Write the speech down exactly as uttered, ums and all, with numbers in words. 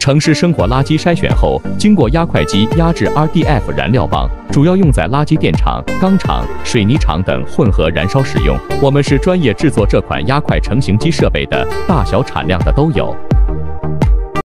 城市生活垃圾筛选后，经过压块机压制 R D F 燃料棒，主要用在垃圾电厂、钢厂、水泥厂等混合燃烧使用。我们是专业制作这款压块成型机设备的，大小产量的都有。